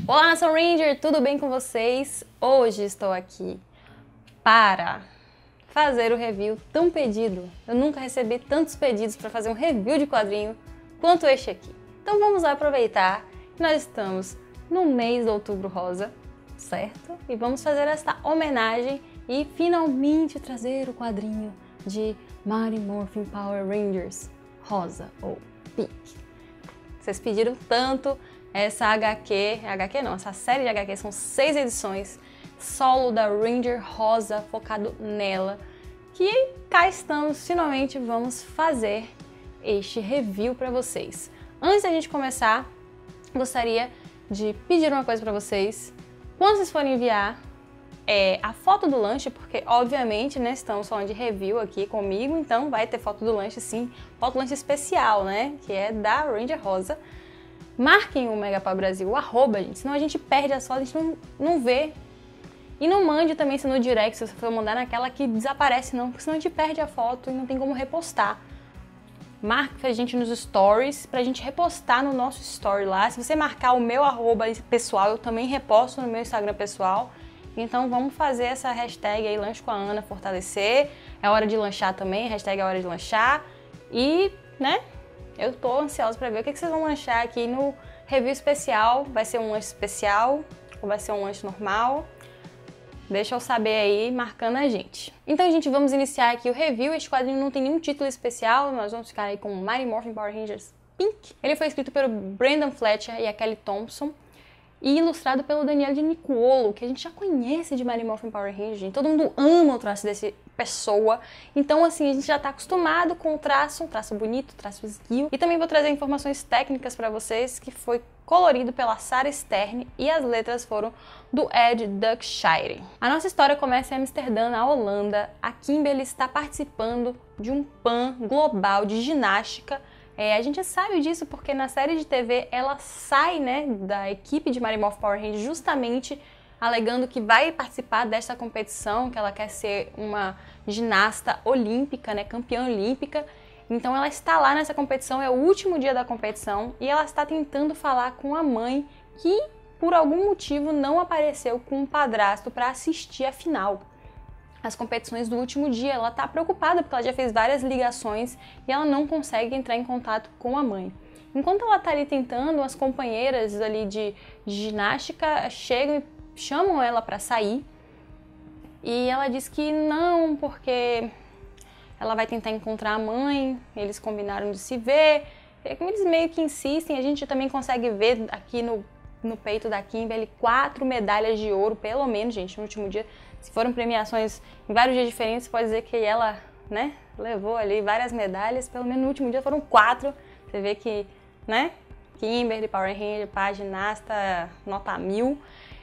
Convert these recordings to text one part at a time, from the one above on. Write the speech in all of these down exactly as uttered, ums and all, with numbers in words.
Olá, Nação Ranger, tudo bem com vocês? Hoje estou aqui para fazer o review tão pedido. Eu nunca recebi tantos pedidos para fazer um review de quadrinho quanto este aqui. Então vamos lá aproveitar que nós estamos no mês de Outubro Rosa, certo? E vamos fazer esta homenagem e finalmente trazer o quadrinho de Mighty Morphin Power Rangers Rosa ou Pink. Vocês pediram tanto essa H Q, H Q não, essa série de H Q são seis edições, solo da Ranger Rosa, focado nela, que cá estamos, finalmente vamos fazer este review para vocês. Antes da gente começar, gostaria de pedir uma coisa para vocês. Quando vocês forem enviar é, a foto do lanche, porque obviamente, né, estamos falando de review aqui comigo, então vai ter foto do lanche sim, foto do lanche especial, né, que é da Ranger Rosa. Marquem o Megapau Brasil, o arroba, gente, senão a gente perde as fotos, a gente não, não vê. E não mande também se no direct, se você for mandar naquela que desaparece não, porque senão a gente perde a foto e não tem como repostar. Marque a gente nos stories, pra gente repostar no nosso story lá. Se você marcar o meu arroba pessoal, eu também reposto no meu Instagram pessoal. Então vamos fazer essa hashtag aí, Lanche com a Ana, fortalecer. É hora de lanchar também, hashtag é hora de lanchar. E, né, eu tô ansiosa pra ver o que vocês vão lanchar aqui no review especial. Vai ser um lanche especial ou vai ser um lanche normal? Deixa eu saber aí, marcando a gente. Então, gente, vamos iniciar aqui o review. Este quadrinho não tem nenhum título especial, nós vamos ficar aí com Mighty Morphin Power Rangers Pink. Ele foi escrito pelo Brandon Fletcher e a Kelly Thompson e ilustrado pelo Daniel Di Nicuolo, que a gente já conhece de Mighty Morphin Power Rangers, gente. Todo mundo ama o traço desse pessoa. Então, assim, a gente já tá acostumado com o traço, um traço bonito, traço esguio. E também vou trazer informações técnicas para vocês, que foi colorido pela Sarah Stern e as letras foram do Ed Duckshire. A nossa história começa em Amsterdã, na Holanda. A Kimberly está participando de um Pan global de ginástica. É, a gente sabe disso porque na série de T V ela sai, né, da equipe de Mighty Morphin Power Rangers justamente alegando que vai participar desta competição, que ela quer ser uma ginasta olímpica, né, campeã olímpica. Então ela está lá nessa competição, é o último dia da competição e ela está tentando falar com a mãe que por algum motivo não apareceu com o padrasto para assistir a final. As competições do último dia, ela está preocupada porque ela já fez várias ligações e ela não consegue entrar em contato com a mãe. Enquanto ela está ali tentando, as companheiras ali de, de ginástica chegam e chamam ela para sair e ela diz que não, porque ela vai tentar encontrar a mãe, eles combinaram de se ver, eles meio que insistem, a gente também consegue ver aqui no, no peito da Kimberly quatro medalhas de ouro, pelo menos, gente, no último dia. Se foram premiações em vários dias diferentes, pode dizer que ela, né, levou ali várias medalhas, pelo menos no último dia foram quatro. Você vê que, né, Kimberly, Power Ranger, pá, ginasta, nota mil.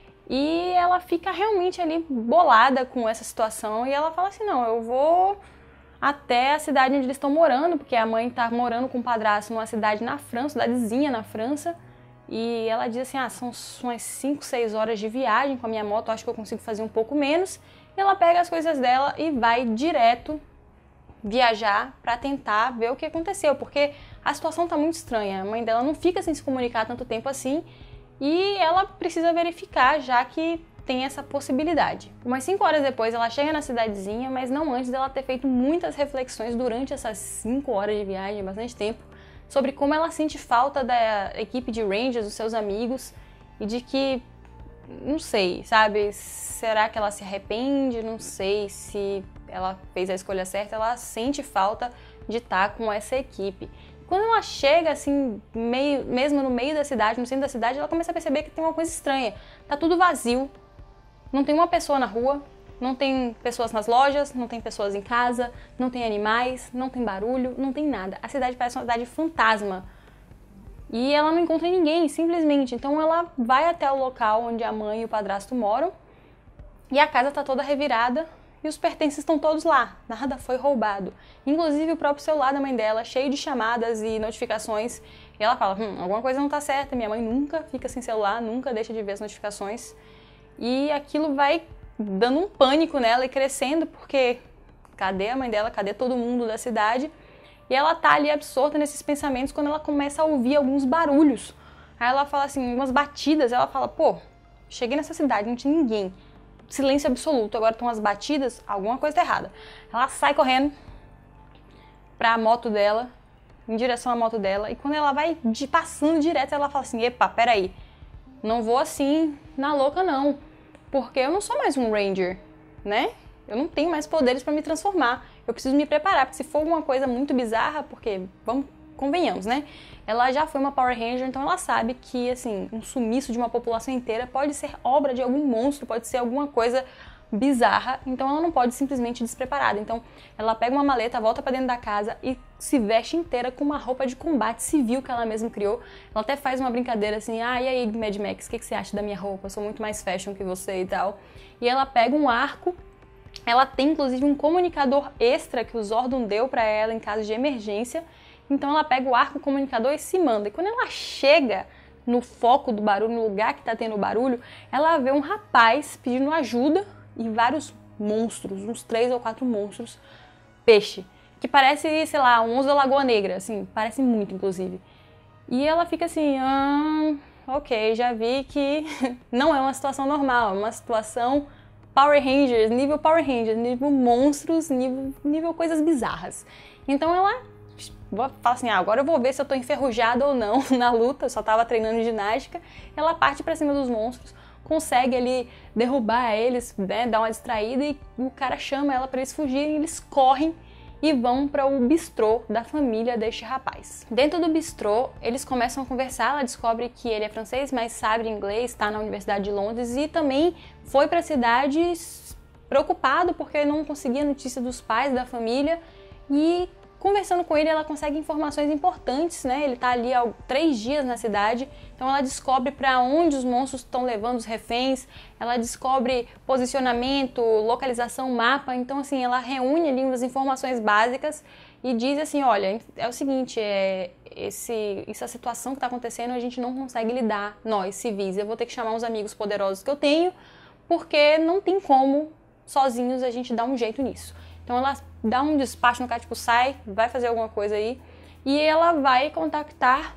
E ela fica realmente ali bolada com essa situação e ela fala assim, não, eu vou até a cidade onde eles estão morando, porque a mãe está morando com o padrasto numa cidade na França, cidadezinha na França. E ela diz assim, ah, são umas cinco, seis horas de viagem com a minha moto, acho que eu consigo fazer um pouco menos. E ela pega as coisas dela e vai direto viajar para tentar ver o que aconteceu, porque a situação está muito estranha. A mãe dela não fica sem se comunicar tanto tempo assim e ela precisa verificar, já que tem essa possibilidade. Umas cinco horas depois ela chega na cidadezinha, mas não antes dela ter feito muitas reflexões durante essas cinco horas de viagem, bastante tempo, sobre como ela sente falta da equipe de Rangers, dos seus amigos, e de que, não sei, sabe, será que ela se arrepende? Não sei se ela fez a escolha certa, ela sente falta de estar com essa equipe. Quando ela chega, assim, meio, mesmo no meio da cidade, no centro da cidade, ela começa a perceber que tem uma coisa estranha. Tá tudo vazio, não tem uma pessoa na rua, não tem pessoas nas lojas, não tem pessoas em casa, não tem animais, não tem barulho, não tem nada. A cidade parece uma cidade fantasma. E ela não encontra ninguém, simplesmente. Então ela vai até o local onde a mãe e o padrasto moram e a casa está toda revirada e os pertences estão todos lá. Nada foi roubado. Inclusive o próprio celular da mãe dela, cheio de chamadas e notificações. E ela fala, hum, alguma coisa não está certa. Minha mãe nunca fica sem celular, nunca deixa de ver as notificações. E aquilo vai dando um pânico nela e crescendo, porque cadê a mãe dela, cadê todo mundo da cidade? E ela tá ali absorta nesses pensamentos quando ela começa a ouvir alguns barulhos Aí ela fala assim, umas batidas, ela fala, pô, cheguei nessa cidade, não tinha ninguém. Silêncio absoluto, agora estão as batidas, alguma coisa tá errada. Ela sai correndo pra moto dela, em direção à moto dela, e quando ela vai de, passando direto, ela fala assim, epa, peraí, não vou assim na louca não, porque eu não sou mais um Ranger, né? Eu não tenho mais poderes pra me transformar, eu preciso me preparar, porque se for alguma coisa muito bizarra, porque, vamos, convenhamos, né? Ela já foi uma Power Ranger, então ela sabe que, assim, um sumiço de uma população inteira pode ser obra de algum monstro, pode ser alguma coisa bizarra, então ela não pode simplesmente ir despreparada. Então ela pega uma maleta, volta pra dentro da casa e se veste inteira com uma roupa de combate civil que ela mesma criou. Ela até faz uma brincadeira assim, ah, e aí Mad Max, o que, que você acha da minha roupa? Eu sou muito mais fashion que você e tal. E ela pega um arco, ela tem inclusive um comunicador extra que o Zordon deu pra ela em caso de emergência. Então ela pega o arco comunicador e se manda. E quando ela chega no foco do barulho, no lugar que tá tendo barulho, ela vê um rapaz pedindo ajuda e vários monstros, uns três ou quatro monstros, peixe, que parece, sei lá, um osso da Lagoa Negra, assim, parece muito, inclusive. E ela fica assim, ah, ok, já vi que não é uma situação normal, é uma situação Power Rangers, nível Power Rangers, nível monstros, nível, nível coisas bizarras. Então ela fala assim, ah, agora eu vou ver se eu tô enferrujada ou não na luta, eu só tava treinando ginástica. Ela parte pra cima dos monstros, consegue ali derrubar eles, né, dar uma distraída e o cara chama ela pra eles fugirem, eles correm e vão para o bistrô da família deste rapaz. Dentro do bistrô, eles começam a conversar, ela descobre que ele é francês, mas sabe inglês, está na Universidade de Londres e também foi para a cidade preocupado porque não conseguia notícia dos pais da família e conversando com ele, ela consegue informações importantes, né? Ele tá ali há três dias na cidade, então ela descobre para onde os monstros estão levando os reféns, ela descobre posicionamento, localização, mapa, então assim, ela reúne ali umas informações básicas e diz assim, olha, é o seguinte, é, esse, essa situação que está acontecendo a gente não consegue lidar, nós civis, eu vou ter que chamar uns amigos poderosos que eu tenho, porque não tem como sozinhos a gente dar um jeito nisso. Então ela dá um despacho no cara, tipo, sai, vai fazer alguma coisa aí. E ela vai contactar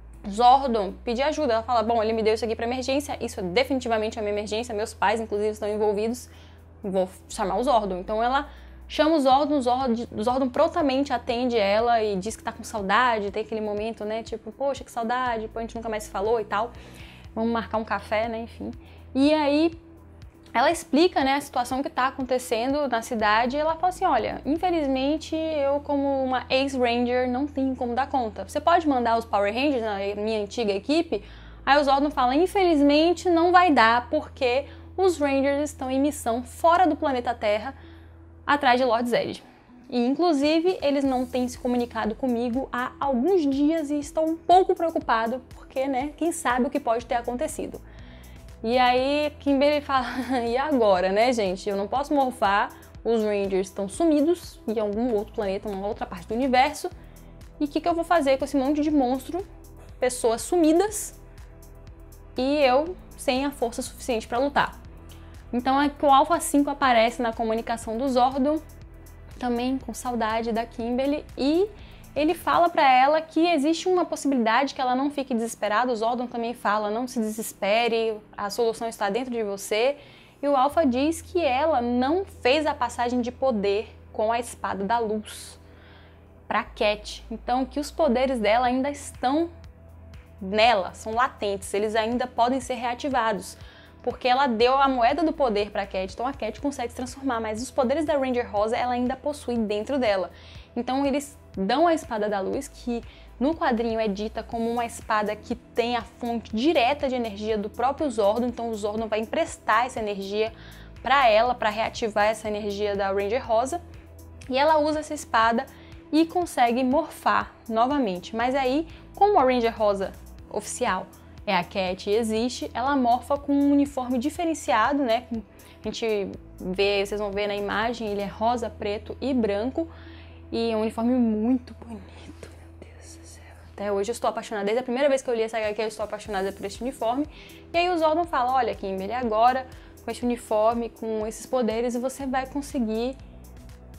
Zordon, pedir ajuda. Ela fala, bom, ele me deu isso aqui pra emergência, isso é definitivamente uma emergência, meus pais, inclusive, estão envolvidos, vou chamar o Zordon. Então ela chama o Zordon, o Zordon, o Zordon prontamente atende ela e diz que tá com saudade, tem aquele momento, né, tipo, poxa, que saudade, pô, a gente nunca mais se falou e tal. Vamos marcar um café, né, enfim. E aí ela explica, né, a situação que está acontecendo na cidade e ela fala assim, olha, infelizmente eu como uma ex-Ranger não tenho como dar conta. Você pode mandar os Power Rangers na minha antiga equipe? Aí o Zordon fala, infelizmente não vai dar porque os Rangers estão em missão fora do planeta Terra atrás de Lord Zed. E inclusive eles não têm se comunicado comigo há alguns dias e estou um pouco preocupado porque, né, quem sabe o que pode ter acontecido. E aí Kimberly fala, e agora, né, gente? Eu não posso morfar, os Rangers estão sumidos em algum outro planeta, uma outra parte do universo. E o que, que eu vou fazer com esse monte de monstro, pessoas sumidas, e eu sem a força suficiente para lutar? Então é que o Alpha cinco aparece na comunicação do Zordon, também com saudade da Kimberly, e ele fala pra ela que existe uma possibilidade que ela não fique desesperada. O Zordon também fala, não se desespere, a solução está dentro de você. E o Alpha diz que ela não fez a passagem de poder com a Espada da Luz pra Cat. Então, que os poderes dela ainda estão nela, são latentes, eles ainda podem ser reativados. Porque ela deu a moeda do poder pra Cat, então a Cat consegue se transformar, mas os poderes da Ranger Rosa ela ainda possui dentro dela. Então eles dão a Espada da Luz, que no quadrinho é dita como uma espada que tem a fonte direta de energia do próprio Zordon, então o Zordon vai emprestar essa energia para ela, para reativar essa energia da Ranger Rosa, e ela usa essa espada e consegue morfar novamente. Mas aí, como a Ranger Rosa oficial é a Cat e existe, ela morfa com um uniforme diferenciado, né? A gente vê, vocês vão ver na imagem, ele é rosa, preto e branco, e é um uniforme muito bonito, meu Deus do céu. Até hoje eu estou apaixonada, desde a primeira vez que eu li essa agá quê eu estou apaixonada por esse uniforme. E aí o Zordon fala, olha Kimberly, agora com esse uniforme, com esses poderes, você vai conseguir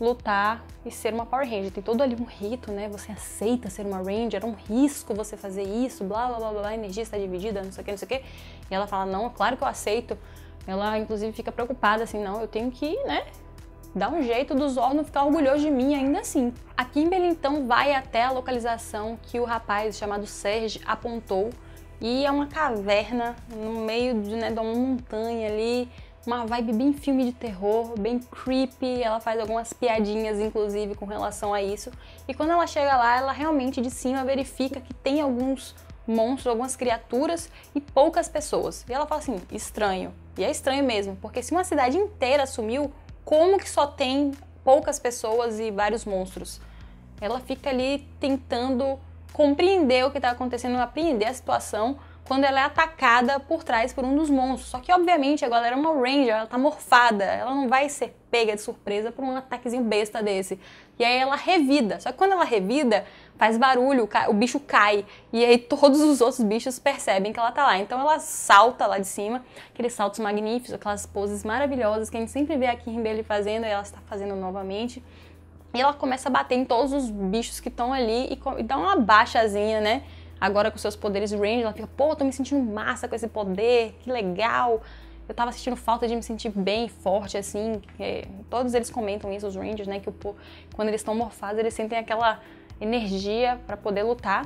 lutar e ser uma Power Ranger. Tem todo ali um rito, né? Você aceita ser uma Ranger, é um risco você fazer isso, blá blá blá blá, a energia está dividida, não sei o que, não sei o que. E ela fala, não, claro que eu aceito. Ela, inclusive, fica preocupada, assim, não, eu tenho que, né, dar um jeito do Zordon ficar orgulhoso de mim ainda assim. A Kimberly, então, vai até a localização que o rapaz chamado Serge apontou, e é uma caverna no meio de, né, de uma montanha ali, uma vibe bem filme de terror, bem creepy. Ela faz algumas piadinhas, inclusive, com relação a isso. E quando ela chega lá, ela realmente de cima verifica que tem alguns monstros, algumas criaturas e poucas pessoas. E ela fala assim, estranho. E é estranho mesmo, porque se uma cidade inteira sumiu, como que só tem poucas pessoas e vários monstros? Ela fica ali tentando compreender o que está acontecendo, apreender a situação, quando ela é atacada por trás por um dos monstros. Só que, obviamente, agora ela é uma Ranger, ela tá morfada, ela não vai ser pega de surpresa por um ataquezinho besta desse. E aí ela revida, só que quando ela revida, faz barulho, o bicho cai, e aí todos os outros bichos percebem que ela tá lá. Então ela salta lá de cima, aqueles saltos magníficos, aquelas poses maravilhosas que a gente sempre vê a Kimberly fazendo, e ela está fazendo novamente. E ela começa a bater em todos os bichos que estão ali e, e dá uma baixazinha, né? Agora com seus poderes Ranger, ela fica, pô, tô me sentindo massa com esse poder, que legal. Eu tava sentindo falta de me sentir bem, forte, assim. É, todos eles comentam isso, os Rangers, né? Que o, quando eles estão morfados, eles sentem aquela energia pra poder lutar.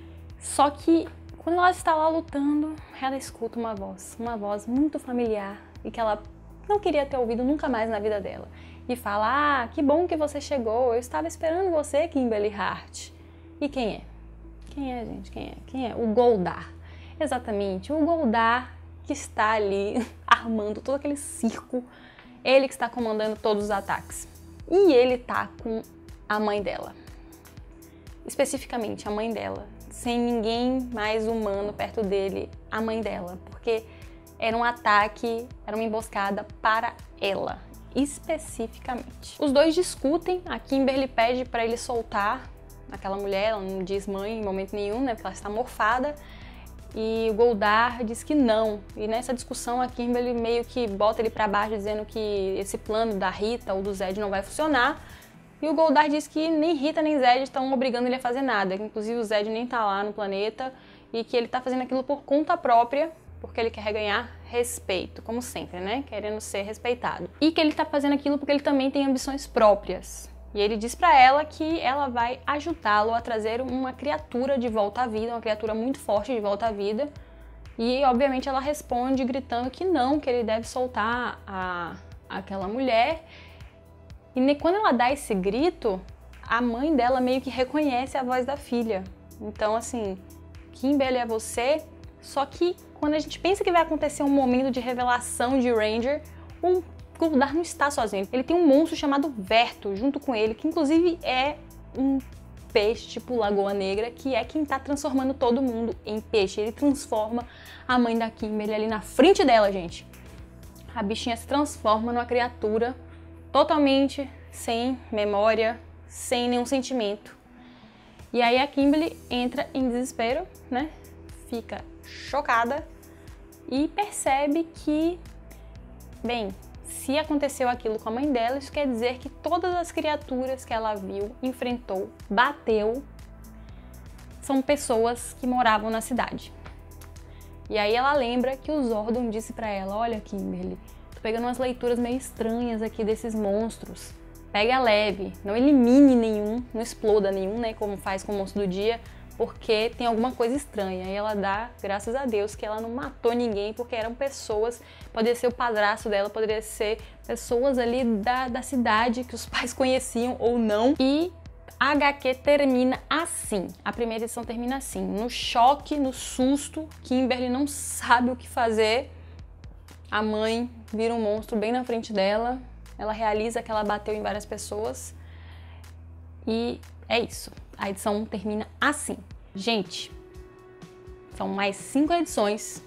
Só que quando ela está lá lutando, ela escuta uma voz, uma voz muito familiar e que ela não queria ter ouvido nunca mais na vida dela. E fala, ah, que bom que você chegou, eu estava esperando você, Kimberly Hart. E quem é? Quem é, gente? Quem é? Quem é? O Goldar. Exatamente, o Goldar que está ali armando todo aquele circo. Ele que está comandando todos os ataques. E ele tá com a mãe dela. Especificamente, a mãe dela. Sem ninguém mais humano perto dele, a mãe dela. Porque era um ataque, era uma emboscada para ela, especificamente. Os dois discutem, a Kimberly pede para ele soltar aquela mulher, ela não diz mãe em momento nenhum, né, porque ela está morfada, e o Goldar diz que não. E nessa discussão a Kimberly meio que bota ele para baixo, dizendo que esse plano da Rita ou do Zed não vai funcionar, e o Goldar diz que nem Rita nem Zed estão obrigando ele a fazer nada, que inclusive o Zed nem tá lá no planeta, e que ele tá fazendo aquilo por conta própria, porque ele quer ganhar respeito, como sempre, né, querendo ser respeitado. E que ele tá fazendo aquilo porque ele também tem ambições próprias. E ele diz pra ela que ela vai ajudá-lo a trazer uma criatura de volta à vida, uma criatura muito forte de volta à vida. E, obviamente, ela responde gritando que não, que ele deve soltar a, aquela mulher. E quando ela dá esse grito, a mãe dela meio que reconhece a voz da filha. Então, assim, Kimberly é você, só que quando a gente pensa que vai acontecer um momento de revelação de Ranger, um Goldar não está sozinho. Ele tem um monstro chamado Verto junto com ele, que inclusive é um peixe tipo Lagoa Negra, que é quem está transformando todo mundo em peixe. Ele transforma a mãe da Kimberly ali na frente dela, gente. A bichinha se transforma numa criatura totalmente sem memória, sem nenhum sentimento. E aí a Kimberly entra em desespero, né? Fica chocada e percebe que, bem, se aconteceu aquilo com a mãe dela, isso quer dizer que todas as criaturas que ela viu, enfrentou, bateu, são pessoas que moravam na cidade. E aí ela lembra que o Zordon disse pra ela, olha Kimberly, tô pegando umas leituras meio estranhas aqui desses monstros. Pega leve, não elimine nenhum, não exploda nenhum, né, como faz com o monstro do dia, porque tem alguma coisa estranha. E ela dá, graças a Deus, que ela não matou ninguém, porque eram pessoas, poderia ser o padrasto dela, poderia ser pessoas ali da, da cidade que os pais conheciam ou não. E a agá quê termina assim, a primeira edição termina assim, no choque, no susto, Kimberly não sabe o que fazer, a mãe vira um monstro bem na frente dela, ela realiza que ela bateu em várias pessoas e é isso. A edição um termina assim. Gente, são mais cinco edições.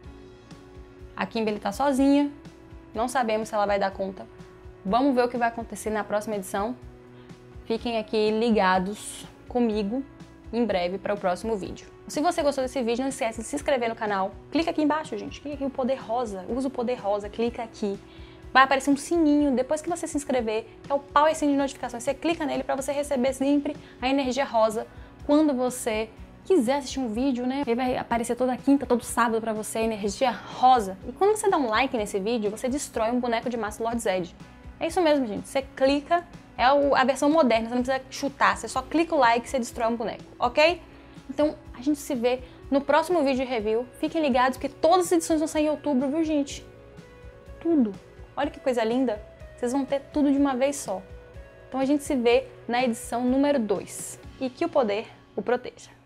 A Kimberly tá sozinha. Não sabemos se ela vai dar conta. Vamos ver o que vai acontecer na próxima edição. Fiquem aqui ligados comigo em breve para o próximo vídeo. Se você gostou desse vídeo, não esquece de se inscrever no canal. Clica aqui embaixo, gente. Clica aqui o poder rosa. Usa o poder rosa. Clica aqui. vai aparecer um sininho depois que você se inscrever, que é o pau e sininho de notificações. Você clica nele para você receber sempre a energia rosa quando você quiser assistir um vídeo, né? Ele vai aparecer toda quinta, todo sábado pra você, energia rosa. E quando você dá um like nesse vídeo, você destrói um boneco de massa do Lord Zed. É isso mesmo, gente. Você clica, é a versão moderna, você não precisa chutar, você só clica o like e você destrói um boneco, ok? Então, a gente se vê no próximo vídeo de review. Fiquem ligados que todas as edições vão sair em outubro, viu, gente? Tudo. Olha que coisa linda. Vocês vão ter tudo de uma vez só. Então a gente se vê na edição número dois. E que o poder o proteja.